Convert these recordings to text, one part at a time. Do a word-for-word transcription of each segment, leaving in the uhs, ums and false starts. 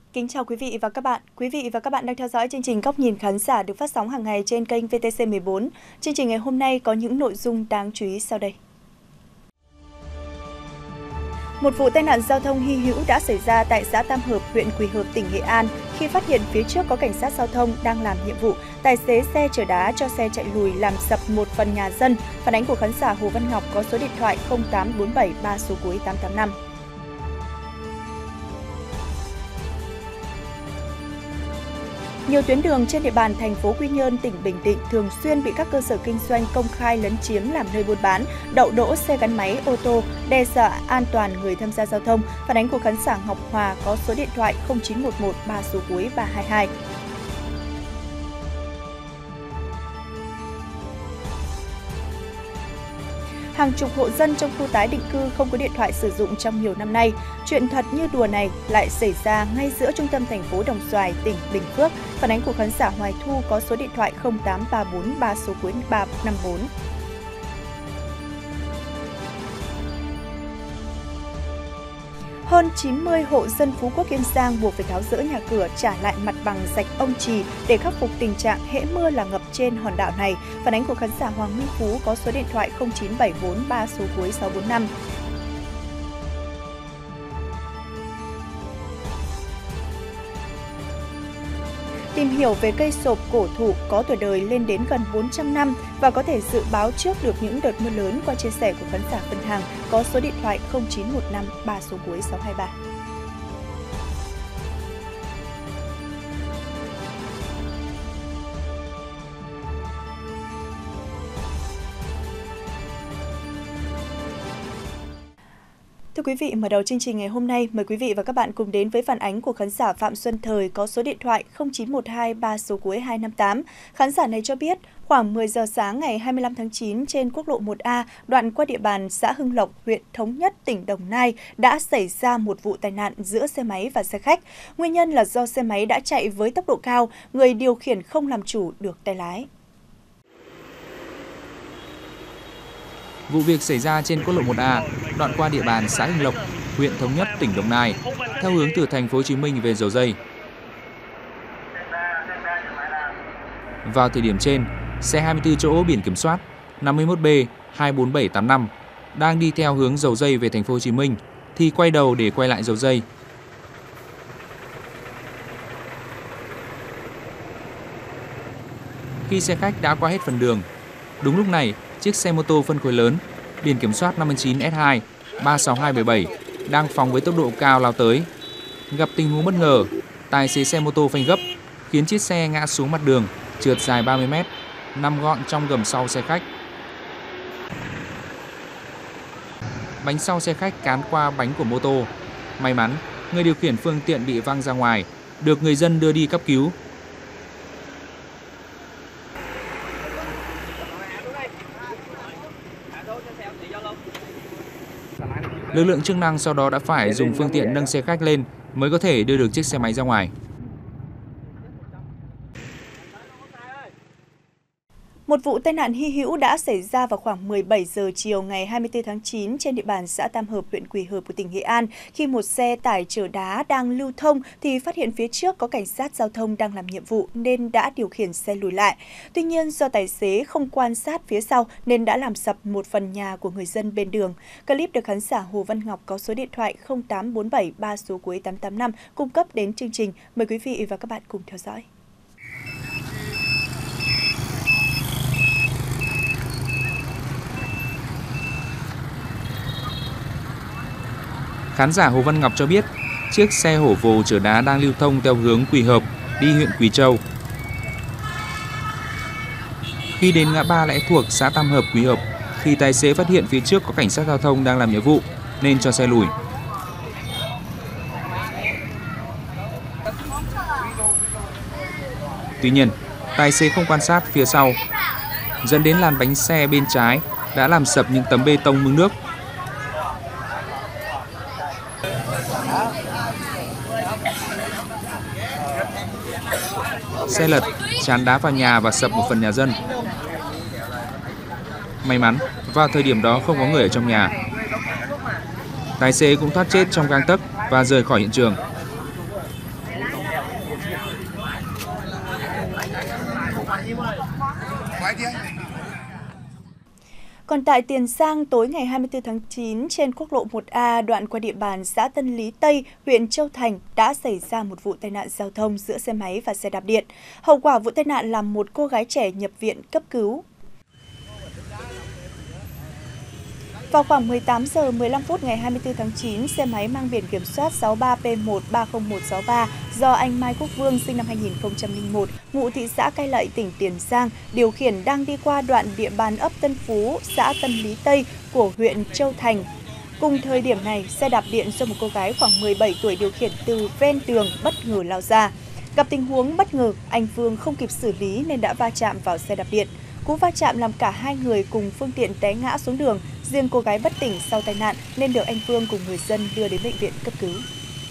Kính chào quý vị và các bạn. Quý vị và các bạn đang theo dõi chương trình Góc nhìn khán giả được phát sóng hàng ngày trên kênh vê tê xê mười bốn. Chương trình ngày hôm nay có những nội dung đáng chú ý sau đây. Một vụ tai nạn giao thông hy hữu đã xảy ra tại xã Tam Hợp, huyện Quỳ Hợp, tỉnh Nghệ An. Khi phát hiện phía trước có cảnh sát giao thông đang làm nhiệm vụ, tài xế xe chở đá cho xe chạy lùi làm sập một phần nhà dân. Phản ánh của khán giả Hồ Văn Ngọc có số điện thoại không tám bốn bảy ba số cuối tám tám năm. Nhiều tuyến đường trên địa bàn thành phố Quy Nhơn, tỉnh Bình Định thường xuyên bị các cơ sở kinh doanh công khai lấn chiếm làm nơi buôn bán, đậu đỗ xe gắn máy, ô tô, đe dọa an toàn người tham gia giao thông. Phản ánh của khán giả Ngọc Hòa có số điện thoại không chín một một ba số cuối ba hai hai. Hàng chục hộ dân trong khu tái định cư không có điện thoại sử dụng trong nhiều năm nay. Chuyện thật như đùa này lại xảy ra ngay giữa trung tâm thành phố Đồng Xoài, tỉnh Bình Phước. Phản ánh của khán giả Hoài Thu có số điện thoại không tám ba bốn ba số cuối ba năm bốn. Hơn chín mươi hộ dân Phú Quốc, Kiên Giang buộc phải tháo dỡ nhà cửa, trả lại mặt bằng rạch Ông Trì để khắc phục tình trạng hễ mưa là ngập trên hòn đảo này. Phản ánh của khán giả Hoàng Minh Phú có số điện thoại không chín bảy bốn ba số cuối sáu bốn năm. Tìm hiểu về cây sộp cổ thụ có tuổi đời lên đến gần bốn trăm năm và có thể dự báo trước được những đợt mưa lớn qua chia sẻ của khán giả Vân Hằng có số điện thoại không chín một năm ba số cuối sáu hai ba. Thưa quý vị, mở đầu chương trình ngày hôm nay, mời quý vị và các bạn cùng đến với phản ánh của khán giả Phạm Xuân Thời có số điện thoại không chín một hai ba số cuối hai năm tám. Khán giả này cho biết, khoảng mười giờ sáng ngày hai mươi lăm tháng chín trên quốc lộ một A, đoạn qua địa bàn xã Hưng Lộc, huyện Thống Nhất, tỉnh Đồng Nai đã xảy ra một vụ tai nạn giữa xe máy và xe khách. Nguyên nhân là do xe máy đã chạy với tốc độ cao, người điều khiển không làm chủ được tay lái. Vụ việc xảy ra trên quốc lộ một A, đoạn qua địa bàn xã Hưng Lộc, huyện Thống Nhất, tỉnh Đồng Nai, theo hướng từ thành phố Hồ Chí Minh về Dầu Giây. Vào thời điểm trên, xe hai mươi tư chỗ biển kiểm soát năm mươi mốt B hai bốn bảy tám năm đang đi theo hướng Dầu Giây về thành phố Hồ Chí Minh thì quay đầu để quay lại Dầu Giây. Khi xe khách đã qua hết phần đường, đúng lúc này, chiếc xe mô tô phân khối lớn, biển kiểm soát năm mươi chín S hai ba sáu hai bảy bảy đang phóng với tốc độ cao lao tới. Gặp tình huống bất ngờ, tài xế xe mô tô phanh gấp, khiến chiếc xe ngã xuống mặt đường, trượt dài ba mươi mét, nằm gọn trong gầm sau xe khách. Bánh sau xe khách cán qua bánh của mô tô. May mắn, người điều khiển phương tiện bị văng ra ngoài, được người dân đưa đi cấp cứu. Lực lượng chức năng sau đó đã phải dùng phương tiện nâng xe khách lên mới có thể đưa được chiếc xe máy ra ngoài. Một vụ tai nạn hy hữu đã xảy ra vào khoảng mười bảy giờ chiều ngày hai mươi tư tháng chín trên địa bàn xã Tam Hợp, huyện Quỳ Hợp của tỉnh Nghệ An. Khi một xe tải chở đá đang lưu thông thì phát hiện phía trước có cảnh sát giao thông đang làm nhiệm vụ nên đã điều khiển xe lùi lại. Tuy nhiên do tài xế không quan sát phía sau nên đã làm sập một phần nhà của người dân bên đường. Clip được khán giả Hồ Văn Ngọc có số điện thoại không tám bốn bảy ba số cuối tám tám năm cung cấp đến chương trình. Mời quý vị và các bạn cùng theo dõi. Khán giả Hồ Văn Ngọc cho biết, chiếc xe hổ vồ chở đá đang lưu thông theo hướng Quỳ Hợp đi huyện Quỳ Châu. Khi đến ngã ba Lãi Thuộc, xã Tam Hợp, Quỳ Hợp, thì tài xế phát hiện phía trước có cảnh sát giao thông đang làm nhiệm vụ nên cho xe lùi. Tuy nhiên, tài xế không quan sát phía sau, dẫn đến làn bánh xe bên trái đã làm sập những tấm bê tông mương nước. Xe lật, trán đá vào nhà và sập một phần nhà dân. May mắn, vào thời điểm đó không có người ở trong nhà. Tài xế cũng thoát chết trong gang tấc và rời khỏi hiện trường. Còn tại Tiền Giang, tối ngày hai mươi tư tháng chín, trên quốc lộ một A đoạn qua địa bàn xã Tân Lý Tây, huyện Châu Thành đã xảy ra một vụ tai nạn giao thông giữa xe máy và xe đạp điện. Hậu quả vụ tai nạn làm một cô gái trẻ nhập viện cấp cứu. Vào khoảng mười tám giờ mười lăm phút ngày hai mươi tư tháng chín, xe máy mang biển kiểm soát sáu ba P một ba không một sáu ba do anh Mai Quốc Vương sinh năm hai nghìn không trăm lẻ một, ngụ thị xã Cai Lậy, tỉnh Tiền Giang, điều khiển đang đi qua đoạn địa bàn ấp Tân Phú, xã Tân Lý Tây của huyện Châu Thành. Cùng thời điểm này, xe đạp điện do một cô gái khoảng mười bảy tuổi điều khiển từ ven đường bất ngờ lao ra. Gặp tình huống bất ngờ, anh Vương không kịp xử lý nên đã va chạm vào xe đạp điện. Cú va chạm làm cả hai người cùng phương tiện té ngã xuống đường. Riêng cô gái bất tỉnh sau tai nạn nên được anh Vương cùng người dân đưa đến bệnh viện cấp cứu.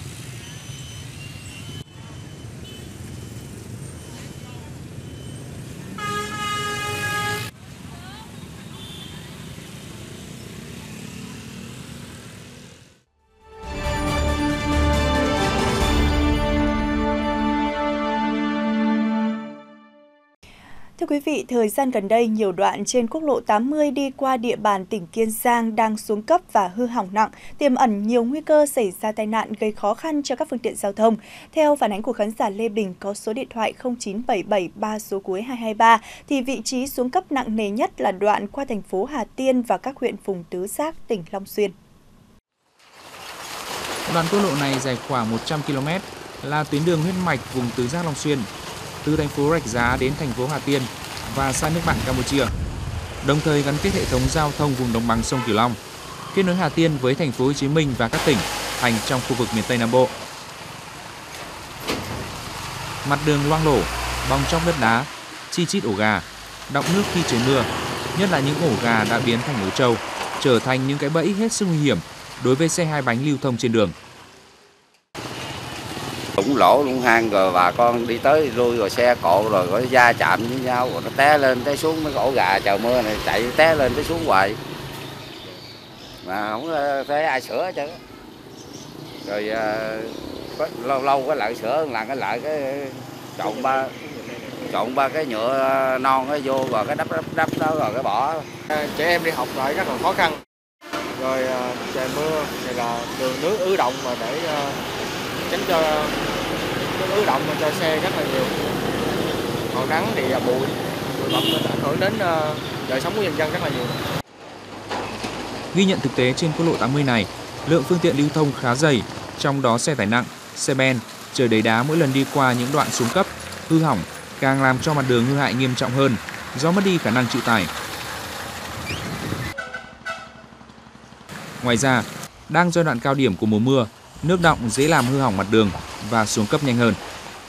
Thưa quý vị, thời gian gần đây, nhiều đoạn trên quốc lộ tám mươi đi qua địa bàn tỉnh Kiên Giang đang xuống cấp và hư hỏng nặng, tiềm ẩn nhiều nguy cơ xảy ra tai nạn gây khó khăn cho các phương tiện giao thông. Theo phản ánh của khán giả Lê Bình có số điện thoại không chín bảy bảy ba số cuối hai hai ba, thì vị trí xuống cấp nặng nề nhất là đoạn qua thành phố Hà Tiên và các huyện vùng Tứ Giác, tỉnh Long Xuyên. Đoạn quốc lộ này dài khoảng một trăm ki lô mét, là tuyến đường huyết mạch vùng Tứ Giác Long Xuyên, từ thành phố Rạch Giá đến thành phố Hà Tiên và sang nước bạn Campuchia, đồng thời gắn kết hệ thống giao thông vùng đồng bằng sông Cửu Long, kết nối Hà Tiên với thành phố Hồ Chí Minh và các tỉnh thành trong khu vực miền Tây Nam Bộ. Mặt đường loang lổ, bong tróc đất đá, chi chít ổ gà, đọng nước khi trời mưa, nhất là những ổ gà đã biến thành ổ trâu, trở thành những cái bẫy hết sức nguy hiểm đối với xe hai bánh lưu thông trên đường. Cũng lỗ cũng hang rồi bà con đi tới lui rồi xe cộ rồi có va chạm với nhau rồi nó té lên té xuống, mấy ổ gà trời mưa này chạy té lên té xuống hoài mà không thấy ai sửa chứ. Rồi có, lâu lâu có lại sửa làm cái lại cái trộn ba trộn ba cái nhựa non nó vô rồi cái đắp đắp đắp đó rồi cái bỏ. Trẻ em đi học lại rất là khó khăn, rồi trời mưa thì là đường nước ứ động mà để tránh cho nước ứ động mà cho xe rất là nhiều. Còn nắng thì bụi bụi bặm ảnh hưởng đến đời sống của nhân dân rất là nhiều. Ghi nhận thực tế trên quốc lộ tám mươi này, lượng phương tiện lưu thông khá dày, trong đó xe tải nặng, xe ben chở đầy đá mỗi lần đi qua những đoạn xuống cấp, hư hỏng càng làm cho mặt đường hư hại nghiêm trọng hơn do mất đi khả năng chịu tải. Ngoài ra, đang giai đoạn cao điểm của mùa mưa, nước đọng dễ làm hư hỏng mặt đường và xuống cấp nhanh hơn.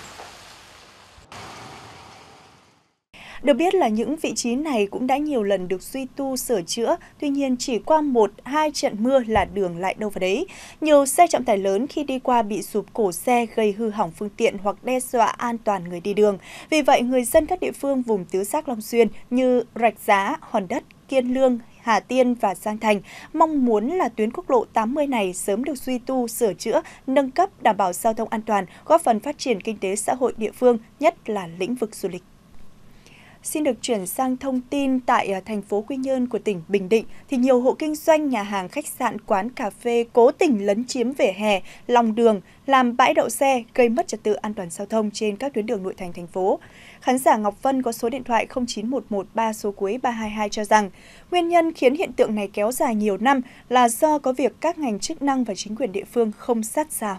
Được biết là những vị trí này cũng đã nhiều lần được duy tu sửa chữa, tuy nhiên chỉ qua một, hai trận mưa là đường lại đâu vào đấy. Nhiều xe trọng tải lớn khi đi qua bị sụp cổ xe gây hư hỏng phương tiện hoặc đe dọa an toàn người đi đường. Vì vậy, người dân các địa phương vùng Tứ Giác Long Xuyên như Rạch Giá, Hòn Đất, Kiên Lương, Hà Tiên và Giang Thành mong muốn là tuyến quốc lộ tám mươi này sớm được duy tu, sửa chữa, nâng cấp, đảm bảo giao thông an toàn, góp phần phát triển kinh tế xã hội địa phương, nhất là lĩnh vực du lịch. Xin được chuyển sang thông tin tại thành phố Quy Nhơn của tỉnh Bình Định, thì nhiều hộ kinh doanh, nhà hàng, khách sạn, quán cà phê cố tình lấn chiếm vỉa hè, lòng đường, làm bãi đậu xe, gây mất trật tự an toàn giao thông trên các tuyến đường nội thành thành phố. Khán giả Ngọc Vân có số điện thoại không chín một một ba số cuối ba hai hai cho rằng, nguyên nhân khiến hiện tượng này kéo dài nhiều năm là do có việc các ngành chức năng và chính quyền địa phương không sát sao.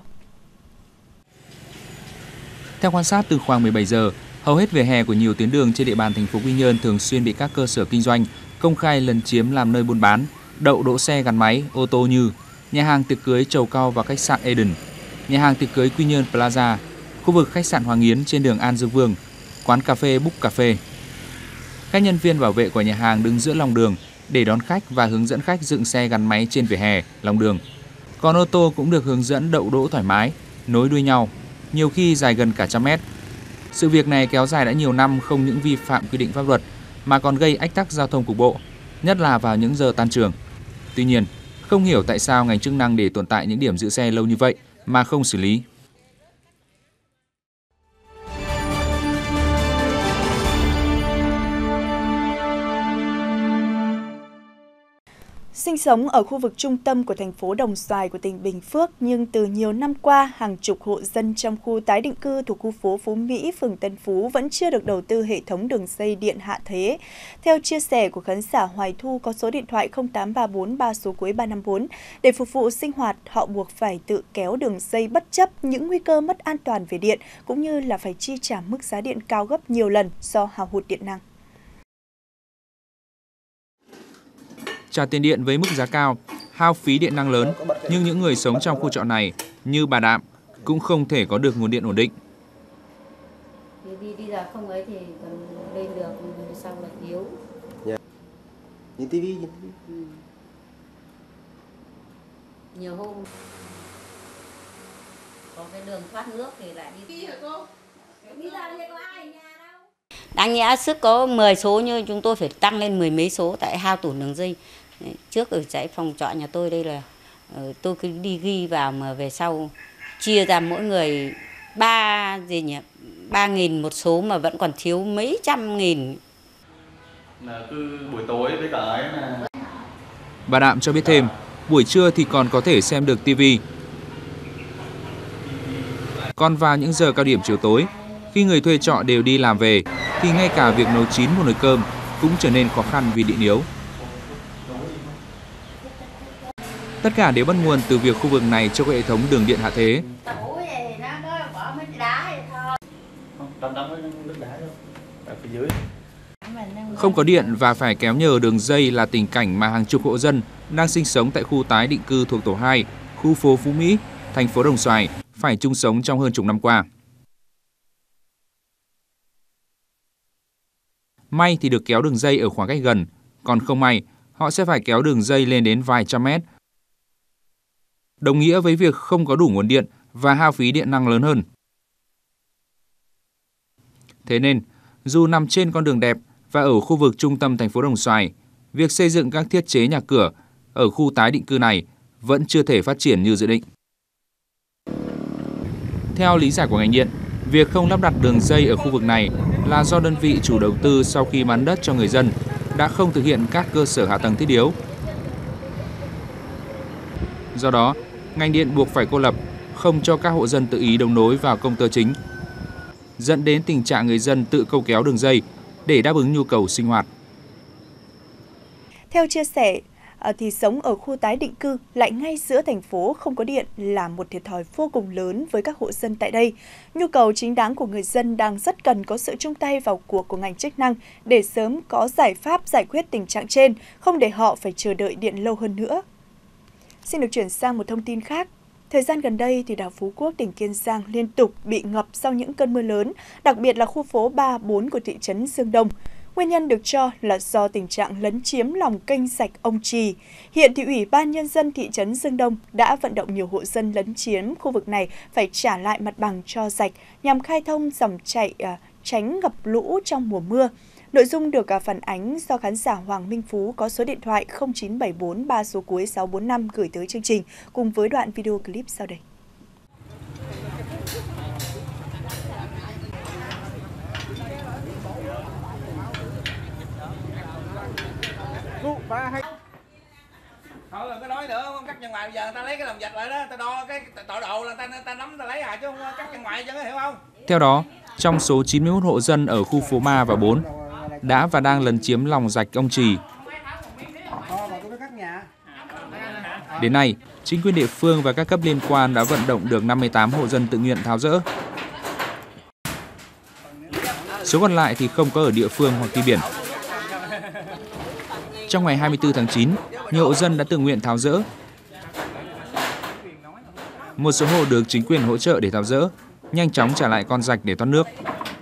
Theo quan sát từ khoảng mười bảy giờ, hầu hết vỉa hè của nhiều tuyến đường trên địa bàn thành phố Quy Nhơn thường xuyên bị các cơ sở kinh doanh công khai lấn chiếm làm nơi buôn bán, đậu đỗ xe gắn máy, ô tô như nhà hàng tiệc cưới Trầu Cau và khách sạn Eden, nhà hàng tiệc cưới Quy Nhơn Plaza, khu vực khách sạn Hoàng Yến trên đường An Dương Vương, quán cà phê Book Cà phê. Các nhân viên bảo vệ của nhà hàng đứng giữa lòng đường để đón khách và hướng dẫn khách dựng xe gắn máy trên vỉa hè, lòng đường. Còn ô tô cũng được hướng dẫn đậu đỗ thoải mái, nối đuôi nhau, nhiều khi dài gần cả trăm mét. Sự việc này kéo dài đã nhiều năm không những vi phạm quy định pháp luật mà còn gây ách tắc giao thông cục bộ, nhất là vào những giờ tan trường. Tuy nhiên, không hiểu tại sao ngành chức năng để tồn tại những điểm giữ xe lâu như vậy mà không xử lý. Sinh sống ở khu vực trung tâm của thành phố Đồng Xoài của tỉnh Bình Phước, nhưng từ nhiều năm qua, hàng chục hộ dân trong khu tái định cư thuộc khu phố Phú Mỹ, phường Tân Phú vẫn chưa được đầu tư hệ thống đường dây điện hạ thế. Theo chia sẻ của khán giả Hoài Thu có số điện thoại không tám ba bốn ba số cuối ba năm bốn, để phục vụ sinh hoạt, họ buộc phải tự kéo đường dây bất chấp những nguy cơ mất an toàn về điện, cũng như là phải chi trả mức giá điện cao gấp nhiều lần do hao hụt điện năng. Trả tiền điện với mức giá cao, hao phí điện năng lớn, nhưng những người sống trong khu trọ này như bà Đạm cũng không thể có được nguồn điện ổn định. Đi đi ra không ấy thì còn lên được, sau là yếu. Nhìn tivi, nhìn tivi. Ừ. Nhiều hôm có cái đường thoát nước thì lại đi. Đi hả cô? Đi ra đây có ai ở nhà đâu. Đáng nhẽ sức có mười số nhưng chúng tôi phải tăng lên mười mấy số tại hao tổn đường dây. Trước ở dãy phòng trọ nhà tôi đây là tôi cứ đi ghi vào mà về sau chia ra mỗi người ba gì nhỉ ba nghìn một số mà vẫn còn thiếu mấy trăm nghìn. Là cứ buổi tối với cả ấy là... Bà Đạm cho biết thêm, buổi trưa thì còn có thể xem được tivi. Còn vào những giờ cao điểm chiều tối, khi người thuê trọ đều đi làm về, thì ngay cả việc nấu chín một nồi cơm cũng trở nên khó khăn vì điện yếu. Tất cả đều bắt nguồn từ việc khu vực này chưa có hệ thống đường điện hạ thế. Không có điện và phải kéo nhờ đường dây là tình cảnh mà hàng chục hộ dân đang sinh sống tại khu tái định cư thuộc tổ hai, khu phố Phú Mỹ, thành phố Đồng Xoài phải chung sống trong hơn chục năm qua. May thì được kéo đường dây ở khoảng cách gần, còn không may, họ sẽ phải kéo đường dây lên đến vài trăm mét. Đồng nghĩa với việc không có đủ nguồn điện và hao phí điện năng lớn hơn. Thế nên, dù nằm trên con đường đẹp và ở khu vực trung tâm thành phố Đồng Xoài, việc xây dựng các thiết chế nhà cửa ở khu tái định cư này vẫn chưa thể phát triển như dự định. Theo lý giải của ngành điện, việc không lắp đặt đường dây ở khu vực này là do đơn vị chủ đầu tư sau khi bán đất cho người dân đã không thực hiện các cơ sở hạ tầng thiết yếu. Do đó, ngành điện buộc phải cô lập, không cho các hộ dân tự ý đấu nối vào công tơ chính, dẫn đến tình trạng người dân tự câu kéo đường dây để đáp ứng nhu cầu sinh hoạt. Theo chia sẻ, thì sống ở khu tái định cư lại ngay giữa thành phố không có điện là một thiệt thòi vô cùng lớn với các hộ dân tại đây. Nhu cầu chính đáng của người dân đang rất cần có sự chung tay vào cuộc của ngành chức năng để sớm có giải pháp giải quyết tình trạng trên, không để họ phải chờ đợi điện lâu hơn nữa. Xin được chuyển sang một thông tin khác. Thời gian gần đây, thì đảo Phú Quốc, tỉnh Kiên Giang liên tục bị ngập sau những cơn mưa lớn, đặc biệt là khu phố ba bốn của thị trấn Dương Đông. Nguyên nhân được cho là do tình trạng lấn chiếm lòng kênh rạch Ông Trì. Hiện thì Ủy ban Nhân dân thị trấn Dương Đông đã vận động nhiều hộ dân lấn chiếm khu vực này phải trả lại mặt bằng cho rạch nhằm khai thông dòng chảy uh, tránh ngập lũ trong mùa mưa. Nội dung được phản ánh do khán giả Hoàng Minh Phú có số điện thoại không chín bảy bốn ba số cuối sáu bốn năm gửi tới chương trình cùng với đoạn video clip sau đây. Thôi đừng có nói nữa, không cắt chân ngoài bây giờ người ta lấy cái làm vạch lại đó, ta đo cái tội độ là ta ta nắm ta lấy à chứ không cắt chân ngoài chứ, hiểu không? Theo đó, trong số chín mươi mốt hộ dân ở khu phố ba và bốn đã và đang lấn chiếm lòng rạch Ông Trì. Đến nay, chính quyền địa phương và các cấp liên quan đã vận động được năm mươi tám hộ dân tự nguyện tháo dỡ. Số còn lại thì không có ở địa phương hoặc đi biển. Trong ngày hai mươi tư tháng chín, nhiều hộ dân đã tự nguyện tháo dỡ. Một số hộ được chính quyền hỗ trợ để tháo dỡ, nhanh chóng trả lại con rạch để thoát nước.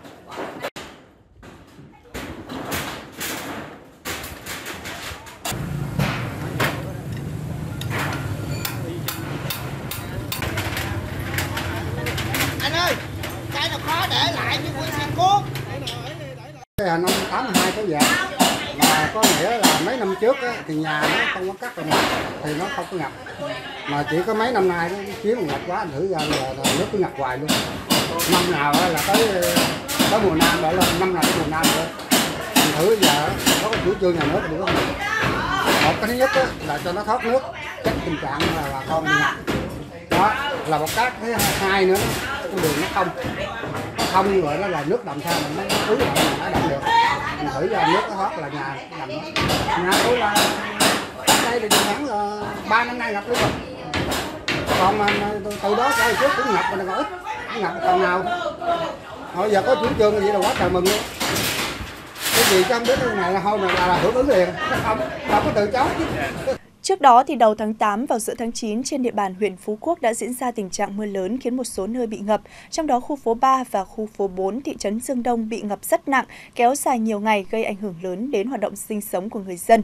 Anh ơi, cái nào khó để lại như quân xe cuốc. Năm tám mươi hai có vậy, mà có nghĩa là mấy năm trước á, thì nhà nó không có cắt ngập thì nó không có ngập, mà chỉ có mấy năm nay nó chiếm ngập quá thử ra là nước cứ ngập hoài luôn. Năm nào là tới tới mùa nam đó là năm nào tới mùa nam nữa. Thành thử giờ có cái chủ trương nhà nước thì có Một cái thứ nhất á, là cho nó thoát nước, tránh tình trạng là bà con bị ngập. Đó là một cái thứ hai nữa, cái đường nó không không gọi đó là nước đầm sao mình nó ứ lại mà nó đậm được. Mình thử ra nước nó thoát là nhà làm đó. Nhà tôi là đây thì khoảng là ba năm nay ngập luôn rồi. Còn mà từ đó tới trước cũng ngập mà nó ít, ngập còn nào. Hồi giờ có chủ trương gì là quá trời mừng luôn. Cái gì chứ không biết cái này là thôi là, là hưởng ứng liền, không, không có từ chối chứ. Trước đó, thì đầu tháng tám vào giữa tháng chín, trên địa bàn huyện Phú Quốc đã diễn ra tình trạng mưa lớn khiến một số nơi bị ngập, trong đó khu phố ba và khu phố bốn thị trấn Dương Đông bị ngập rất nặng, kéo dài nhiều ngày gây ảnh hưởng lớn đến hoạt động sinh sống của người dân.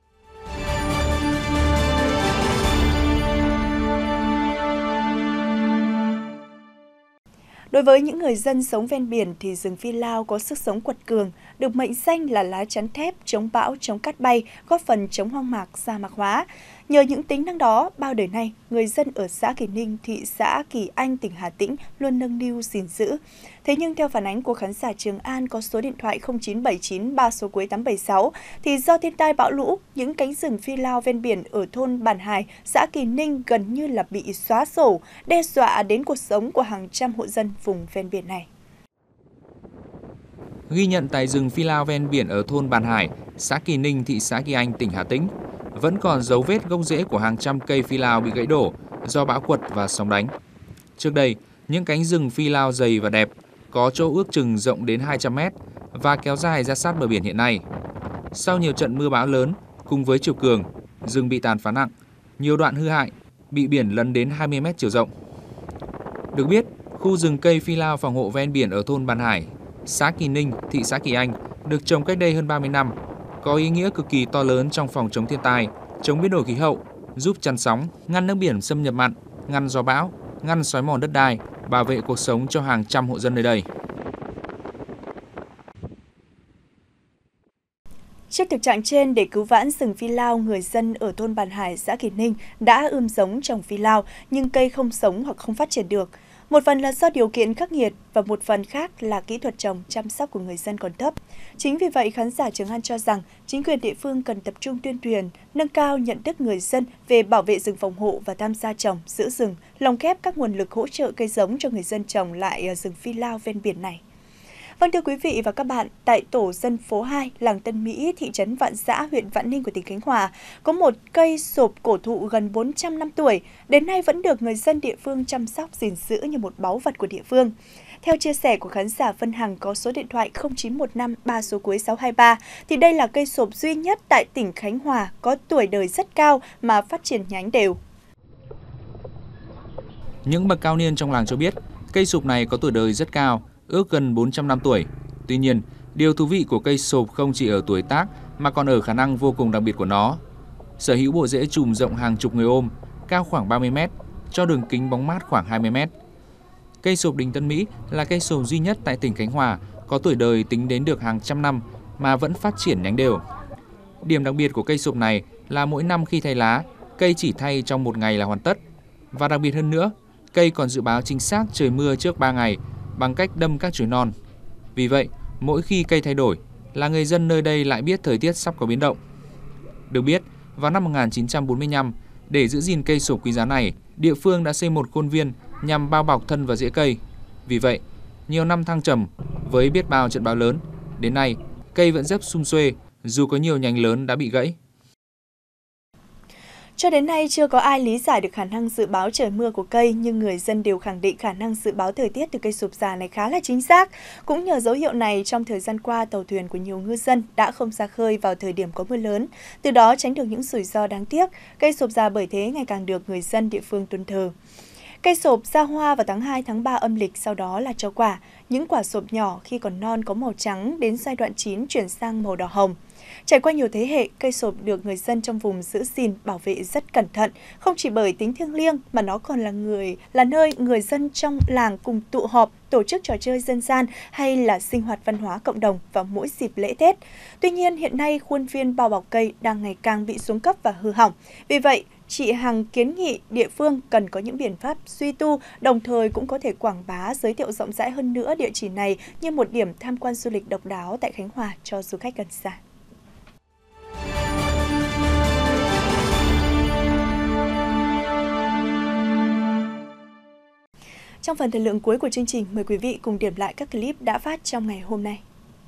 Đối với những người dân sống ven biển thì rừng phi lao có sức sống quật cường, được mệnh danh là lá chắn thép chống bão, chống cát bay, góp phần chống hoang mạc, sa mạc hóa. Nhờ những tính năng đó, bao đời nay, người dân ở xã Kỳ Ninh, thị xã Kỳ Anh, tỉnh Hà Tĩnh luôn nâng niu gìn giữ. Thế nhưng theo phản ánh của khán giả Trường An có số điện thoại không chín bảy chín ba số cuối tám bảy sáu, thì do thiên tai bão lũ, những cánh rừng phi lao ven biển ở thôn Bản Hải, xã Kỳ Ninh gần như là bị xóa sổ, đe dọa đến cuộc sống của hàng trăm hộ dân vùng ven biển này. Ghi nhận tại rừng phi lao ven biển ở thôn Bản Hải, xã Kỳ Ninh, thị xã Kỳ Anh, tỉnh Hà Tĩnh, vẫn còn dấu vết gốc rễ của hàng trăm cây phi lao bị gãy đổ do bão quật và sóng đánh. Trước đây, những cánh rừng phi lao dày và đẹp, có chỗ ước chừng rộng đến hai trăm mét và kéo dài ra sát bờ biển hiện nay. Sau nhiều trận mưa bão lớn cùng với chiều cường, rừng bị tàn phá nặng, nhiều đoạn hư hại, bị biển lấn đến hai mươi mét chiều rộng. Được biết, khu rừng cây phi lao phòng hộ ven biển ở thôn Bản Hải, xã Kỳ Ninh, thị xã Kỳ Anh được trồng cách đây hơn ba mươi năm, có ý nghĩa cực kỳ to lớn trong phòng chống thiên tai, chống biến đổi khí hậu, giúp chắn sóng, ngăn nước biển xâm nhập mặn, ngăn gió bão, ngăn xói mòn đất đai, bảo vệ cuộc sống cho hàng trăm hộ dân nơi đây. Trước thực trạng trên, để cứu vãn rừng phi lao, người dân ở thôn Bản Hải, xã Kỳ Ninh đã ươm giống trồng phi lao nhưng cây không sống hoặc không phát triển được. Một phần là do điều kiện khắc nghiệt và một phần khác là kỹ thuật trồng chăm sóc của người dân còn thấp. Chính vì vậy, khán giả Trường An cho rằng chính quyền địa phương cần tập trung tuyên truyền, nâng cao nhận thức người dân về bảo vệ rừng phòng hộ và tham gia trồng, giữ rừng, lồng ghép các nguồn lực hỗ trợ cây giống cho người dân trồng lại rừng phi lao ven biển này. Vâng, thưa quý vị và các bạn, tại tổ dân phố hai, làng Tân Mỹ, thị trấn Vạn Giã, huyện Vạn Ninh của tỉnh Khánh Hòa, có một cây sộp cổ thụ gần bốn trăm năm tuổi, đến nay vẫn được người dân địa phương chăm sóc gìn giữ như một báu vật của địa phương. Theo chia sẻ của khán giả Vân Hằng có số điện thoại không chín một năm ba số cuối sáu hai ba, thì đây là cây sộp duy nhất tại tỉnh Khánh Hòa có tuổi đời rất cao mà phát triển nhánh đều. Những bậc cao niên trong làng cho biết, cây sộp này có tuổi đời rất cao, ước gần bốn trăm năm tuổi. Tuy nhiên, điều thú vị của cây sộp không chỉ ở tuổi tác mà còn ở khả năng vô cùng đặc biệt của nó. Sở hữu bộ rễ chùm rộng hàng chục người ôm, cao khoảng ba mươi mét, cho đường kính bóng mát khoảng hai mươi mét. Cây sộp Đình Tân Mỹ là cây sộp duy nhất tại tỉnh Khánh Hòa có tuổi đời tính đến được hàng trăm năm mà vẫn phát triển nhánh đều. Điểm đặc biệt của cây sộp này là mỗi năm khi thay lá, cây chỉ thay trong một ngày là hoàn tất. Và đặc biệt hơn nữa, cây còn dự báo chính xác trời mưa trước ba ngày bằng cách đâm các chồi non. Vì vậy, mỗi khi cây thay đổi là người dân nơi đây lại biết thời tiết sắp có biến động. Được biết, vào năm một nghìn chín trăm bốn mươi lăm, để giữ gìn cây sộp quý giá này, địa phương đã xây một khuôn viên nhằm bao bọc thân và rễ cây. Vì vậy, nhiều năm thăng trầm với biết bao trận bão lớn, đến nay cây vẫn rất sum xuê dù có nhiều nhánh lớn đã bị gãy. Cho đến nay chưa có ai lý giải được khả năng dự báo trời mưa của cây, nhưng người dân đều khẳng định khả năng dự báo thời tiết từ cây sộp già này khá là chính xác. Cũng nhờ dấu hiệu này, trong thời gian qua, tàu thuyền của nhiều ngư dân đã không ra khơi vào thời điểm có mưa lớn, từ đó tránh được những rủi ro đáng tiếc. Cây sộp già bởi thế ngày càng được người dân địa phương tuân thờ. Cây sộp ra hoa vào tháng hai, tháng ba âm lịch, sau đó là cho quả. Những quả sộp nhỏ khi còn non có màu trắng, đến giai đoạn chín chuyển sang màu đỏ hồng. Trải qua nhiều thế hệ, cây sộp được người dân trong vùng giữ gìn, bảo vệ rất cẩn thận, không chỉ bởi tính thiêng liêng mà nó còn là người là nơi người dân trong làng cùng tụ họp, tổ chức trò chơi dân gian hay là sinh hoạt văn hóa cộng đồng vào mỗi dịp lễ Tết. Tuy nhiên, hiện nay khuôn viên bao bọc cây đang ngày càng bị xuống cấp và hư hỏng. Vì vậy, chị Hằng kiến nghị địa phương cần có những biện pháp suy tu, đồng thời cũng có thể quảng bá, giới thiệu rộng rãi hơn nữa địa chỉ này như một điểm tham quan du lịch độc đáo tại Khánh Hòa cho du khách gần xa. Trong phần thời lượng cuối của chương trình, mời quý vị cùng điểm lại các clip đã phát trong ngày hôm nay.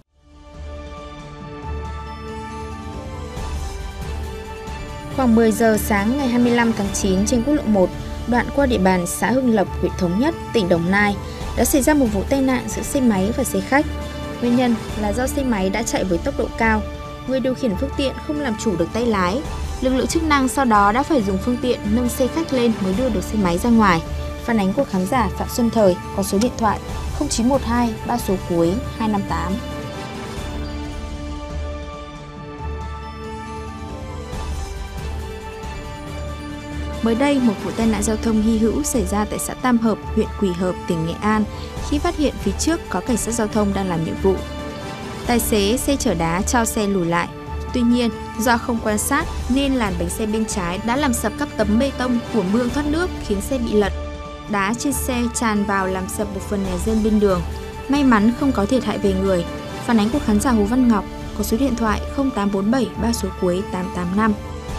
Khoảng mười giờ sáng ngày hai mươi lăm tháng chín trên quốc lộ một, đoạn qua địa bàn xã Hưng Lộc, huyện Thống Nhất, tỉnh Đồng Nai, đã xảy ra một vụ tai nạn giữa xe máy và xe khách. Nguyên nhân là do xe máy đã chạy với tốc độ cao, người điều khiển phương tiện không làm chủ được tay lái. Lực lượng chức năng sau đó đã phải dùng phương tiện nâng xe khách lên mới đưa được xe máy ra ngoài. Phản ánh của khán giả Phạm Xuân Thời có số điện thoại không chín một hai ba số cuối hai năm tám. Mới đây, một vụ tai nạn giao thông hy hữu xảy ra tại xã Tam Hợp, huyện Quỳ Hợp, tỉnh Nghệ An khi phát hiện phía trước có cảnh sát giao thông đang làm nhiệm vụ. Tài xế xe chở đá cho xe lùi lại. Tuy nhiên, do không quan sát nên làn bánh xe bên trái đã làm sập các tấm bê tông của mương thoát nước khiến xe bị lật. Đá trên xe tràn vào làm sập một phần nhà dân bên đường. May mắn không có thiệt hại về người. Phản ánh của khán giả Hồ Văn Ngọc có số điện thoại không tám bốn bảy ba số cuối tám tám năm.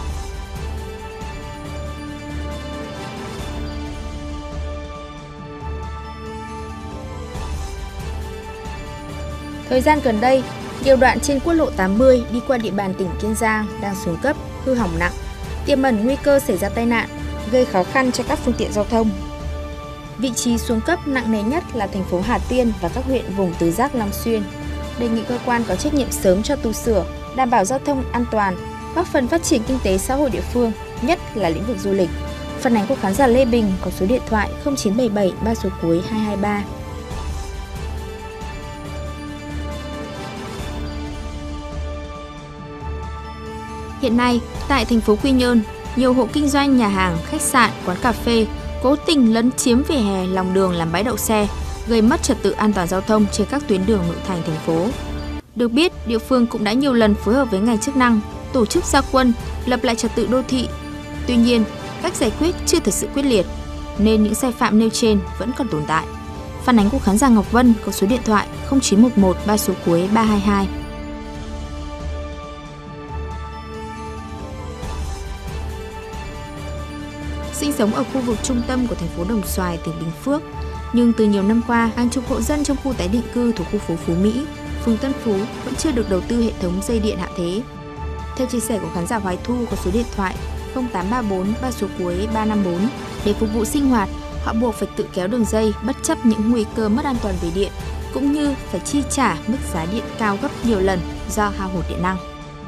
Thời gian gần đây, nhiều đoạn trên quốc lộ tám mươi đi qua địa bàn tỉnh Kiên Giang đang xuống cấp, hư hỏng nặng, tiềm ẩn nguy cơ xảy ra tai nạn, gây khó khăn cho các phương tiện giao thông. Vị trí xuống cấp nặng nề nhất là thành phố Hà Tiên và các huyện vùng Tứ Giác, Long Xuyên. Đề nghị cơ quan có trách nhiệm sớm cho tu sửa, đảm bảo giao thông an toàn, góp phần phát triển kinh tế xã hội địa phương, nhất là lĩnh vực du lịch. Phản ánh của khán giả Lê Bình có số điện thoại không chín bảy bảy ba số cuối hai hai ba. Hiện nay, tại thành phố Quy Nhơn, nhiều hộ kinh doanh nhà hàng, khách sạn, quán cà phê cố tình lấn chiếm vỉa hè lòng đường làm bãi đậu xe, gây mất trật tự an toàn giao thông trên các tuyến đường nội thành thành phố. Được biết, địa phương cũng đã nhiều lần phối hợp với ngành chức năng, tổ chức ra quân, lập lại trật tự đô thị. Tuy nhiên, cách giải quyết chưa thật sự quyết liệt, nên những sai phạm nêu trên vẫn còn tồn tại. Phản ánh của khán giả Ngọc Vân có số điện thoại không chín một một ba số cuối ba hai hai. Sinh sống ở khu vực trung tâm của thành phố Đồng Xoài, tỉnh Bình Phước, nhưng từ nhiều năm qua, hàng chục hộ dân trong khu tái định cư thuộc khu phố Phú Mỹ, phường Tân Phú vẫn chưa được đầu tư hệ thống dây điện hạ thế. Theo chia sẻ của khán giả Hoài Thu có số điện thoại không tám ba bốn ba số cuối ba năm bốn, để phục vụ sinh hoạt, họ buộc phải tự kéo đường dây bất chấp những nguy cơ mất an toàn về điện, cũng như phải chi trả mức giá điện cao gấp nhiều lần do hao hụt điện năng.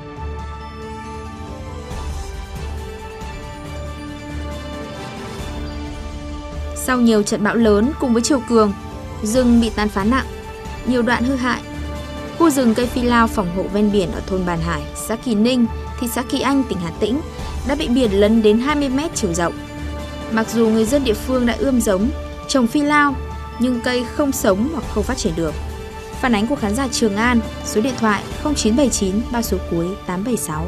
Sau nhiều trận bão lớn cùng với chiều cường, rừng bị tàn phá nặng, nhiều đoạn hư hại. Khu rừng cây phi lao phòng hộ ven biển ở thôn Bàn Hải, xã Kỳ Ninh, thị xã Kỳ Anh, tỉnh Hà Tĩnh đã bị biển lấn đến hai mươi mét chiều rộng. Mặc dù người dân địa phương đã ươm giống, trồng phi lao, nhưng cây không sống hoặc không phát triển được. Phản ánh của khán giả Trường An, số điện thoại không chín bảy chín ba số cuối tám bảy sáu.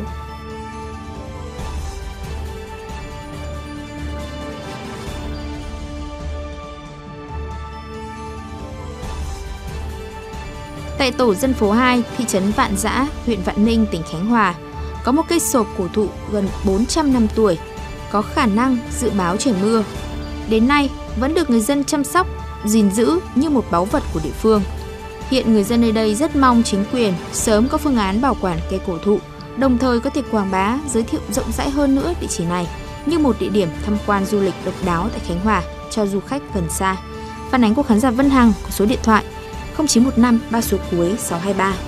Tại tổ dân phố hai, thị trấn Vạn Giã, huyện Vạn Ninh, tỉnh Khánh Hòa, có một cây sộp cổ thụ gần bốn trăm năm tuổi, có khả năng dự báo trời mưa. Đến nay, vẫn được người dân chăm sóc, gìn giữ như một báu vật của địa phương. Hiện người dân nơi đây rất mong chính quyền sớm có phương án bảo quản cây cổ thụ, đồng thời có thể quảng bá, giới thiệu rộng rãi hơn nữa địa chỉ này như một địa điểm tham quan du lịch độc đáo tại Khánh Hòa cho du khách gần xa. Phản ánh của khán giả Vân Hằng có số điện thoại không chín một năm ba số cuối sáu hai ba.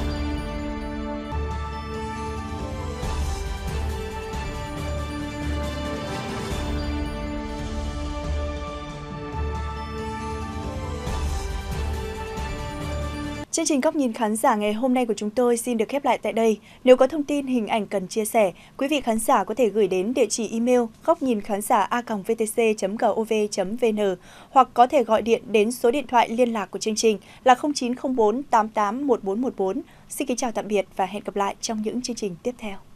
Chương trình Góc nhìn khán giả ngày hôm nay của chúng tôi xin được khép lại tại đây. Nếu có thông tin, hình ảnh cần chia sẻ, quý vị khán giả có thể gửi đến địa chỉ email góc nhìn khán giả a còng vê tê xê chấm gov chấm vê en hoặc có thể gọi điện đến số điện thoại liên lạc của chương trình là không chín không bốn tám tám một bốn một bốn. Xin kính chào tạm biệt và hẹn gặp lại trong những chương trình tiếp theo.